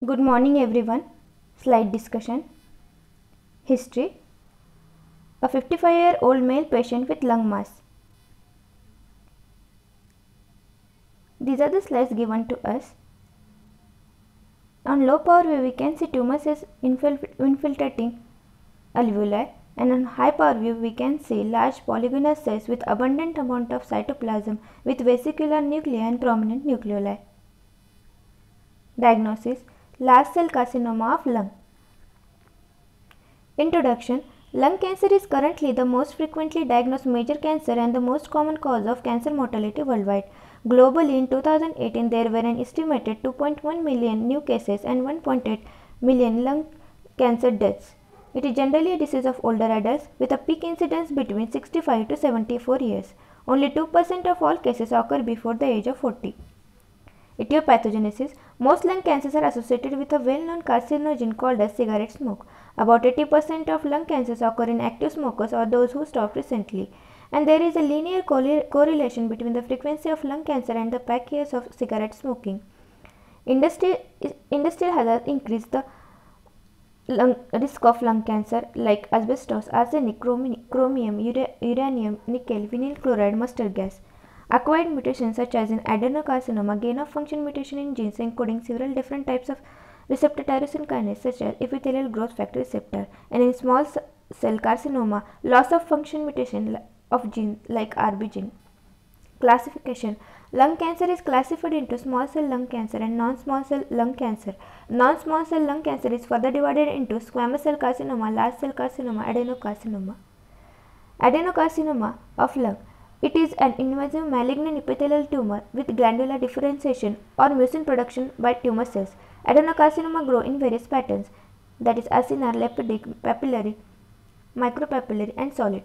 Good morning, everyone. Slide discussion. History. A 55-year-old male patient with lung mass. These are the slides given to us. On low power view, we can see tumors as infiltrating alveoli, and on high power view, we can see large polygonal cells with abundant amount of cytoplasm with vesicular nuclei and prominent nucleoli. Diagnosis: large cell carcinoma of lung. Introduction. Lung cancer is currently the most frequently diagnosed major cancer and the most common cause of cancer mortality worldwide. Globally, in 2018, there were an estimated 2.1 million new cases and 1.8 million lung cancer deaths. It is generally a disease of older adults with a peak incidence between 65 to 74 years. Only 2% of all cases occur before the age of 40. Etiopathogenesis. Most lung cancers are associated with a well-known carcinogen called as cigarette smoke. About 80% of lung cancers occur in active smokers or those who stopped recently. And there is a linear correlation between the frequency of lung cancer and the pack years of cigarette smoking. Industrial hazards increase the risk of lung cancer like asbestos, arsenic, chromium, uranium, nickel, vinyl chloride, mustard gas. Acquired mutations such as in adenocarcinoma, gain-of-function mutation in genes encoding several different types of receptor tyrosine kinase such as epithelial growth factor receptor, and in small cell carcinoma, loss of function mutation of genes like RB gene. Classification. Lung cancer is classified into small cell lung cancer and non-small cell lung cancer. Non-small cell lung cancer is further divided into squamous cell carcinoma, large cell carcinoma, adenocarcinoma. Adenocarcinoma of lung. It is an invasive malignant epithelial tumor with glandular differentiation or mucin production by tumor cells. Adenocarcinoma grow in various patterns, that is acinar, lipidic, papillary, micropapillary and solid.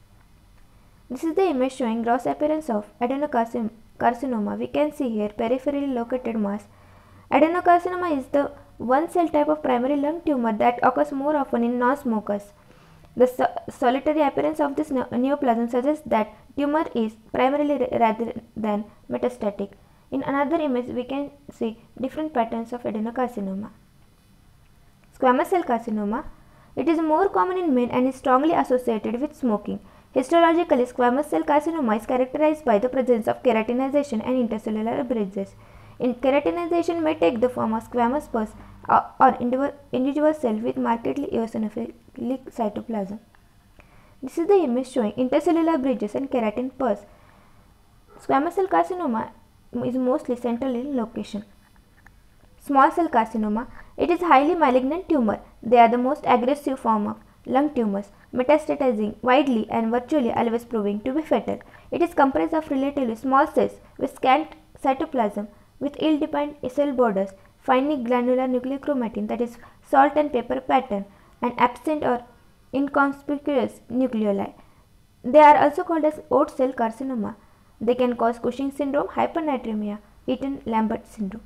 This is the image showing gross appearance of adenocarcinoma. We can see here peripherally located mass. Adenocarcinoma is the one cell type of primary lung tumor that occurs more often in non-smokers. The solitary appearance of this neoplasm suggests that tumor is primarily rather than metastatic. In another image, we can see different patterns of adenocarcinoma. Squamous cell carcinoma. It is more common in men and is strongly associated with smoking. Histologically, squamous cell carcinoma is characterized by the presence of keratinization and intercellular bridges. Keratinization may take the form of squamous pus or individual cell with markedly eosinophilic cytoplasm. This is the image showing intercellular bridges and keratin pus. Squamous cell carcinoma is mostly central in location. Small cell carcinoma. It is highly malignant tumor. They are the most aggressive form of lung tumors, metastatizing widely and virtually always proving to be fatal. It is comprised of relatively small cells with scant cytoplasm with ill-defined cell borders, finely glandular nucleochromatin, that is salt and pepper pattern, and absent or inconspicuous nucleoli. They are also called as oat cell carcinoma. They can cause Cushing syndrome, hypernatremia, Eaton-Lambert syndrome.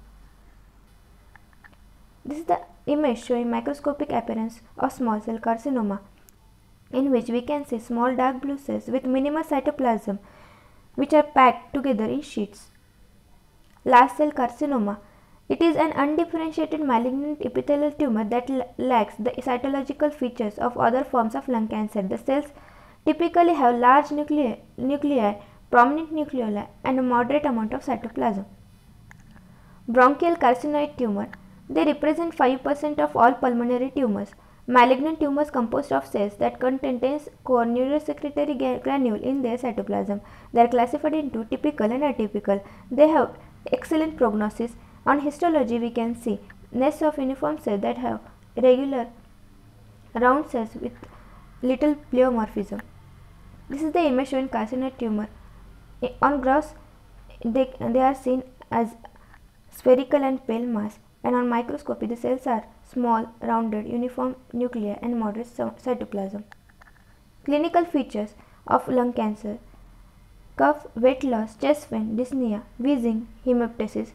This is the image showing microscopic appearance of small cell carcinoma, in which we can see small dark blue cells with minimal cytoplasm which are packed together in sheets. Large cell carcinoma. It is an undifferentiated malignant epithelial tumor that lacks the cytological features of other forms of lung cancer. The cells typically have large nuclei, prominent nucleoli, and a moderate amount of cytoplasm. Bronchial carcinoid tumor. They represent 5% of all pulmonary tumors. Malignant tumors composed of cells that contains core neurosecretory granule in their cytoplasm. They are classified into typical and atypical. They have excellent prognosis. On histology, we can see nests of uniform cells that have regular round cells with little pleomorphism. This is the image showing carcinoid tumor. On gross, they are seen as spherical and pale mass, and on microscopy the cells are small, rounded, uniform nuclei and moderate cytoplasm. Clinical features of lung cancer: cough, weight loss, chest pain, dyspnea, wheezing, hemoptysis.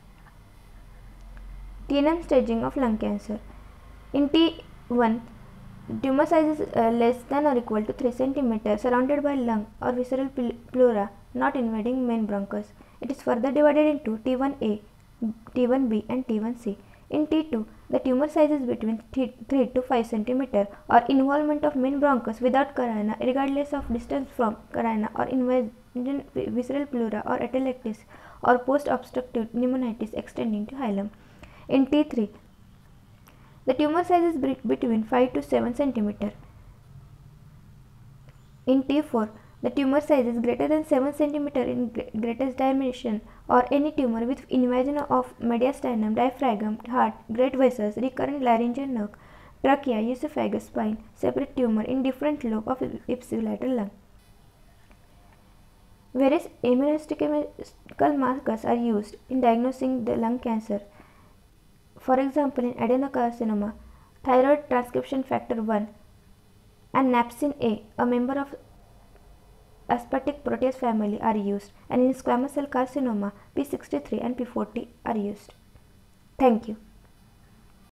TNM staging of lung cancer. In T1, tumor size is less than or equal to 3 cm, surrounded by lung or visceral pleura, not invading main bronchus. It is further divided into T1A, T1B and T1C. In T2, the tumor size is between 3 to 5 cm or involvement of main bronchus without carina regardless of distance from carina or invasion visceral pleura or atelectasis or post-obstructive pneumonitis extending to hilum. In T3, the tumor size is between 5 to 7 cm. In T4, the tumor size is greater than 7 cm in greatest dimension or any tumor with invasion of mediastinum, diaphragm, heart, great vessels, recurrent laryngeal nerve, trachea, esophagus, spine, separate tumor in different lobe of ipsilateral lung. Various immunohistochemical markers are used in diagnosing the lung cancer. For example, in adenocarcinoma, thyroid transcription factor 1 and napsin A member of aspartic protease family are used, and in squamous cell carcinoma, P63 and P40 are used. Thank you.